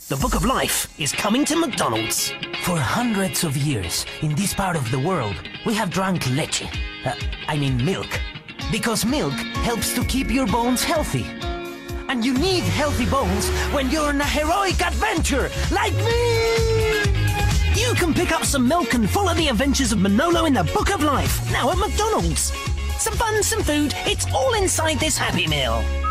The Book of Life is coming to McDonald's. For hundreds of years, in this part of the world, we have drunk leche. Milk. Because milk helps to keep your bones healthy. And you need healthy bones when you're on a heroic adventure, like me! You can pick up some milk and follow the adventures of Manolo in the Book of Life, now at McDonald's. Some fun, some food, it's all inside this Happy Meal.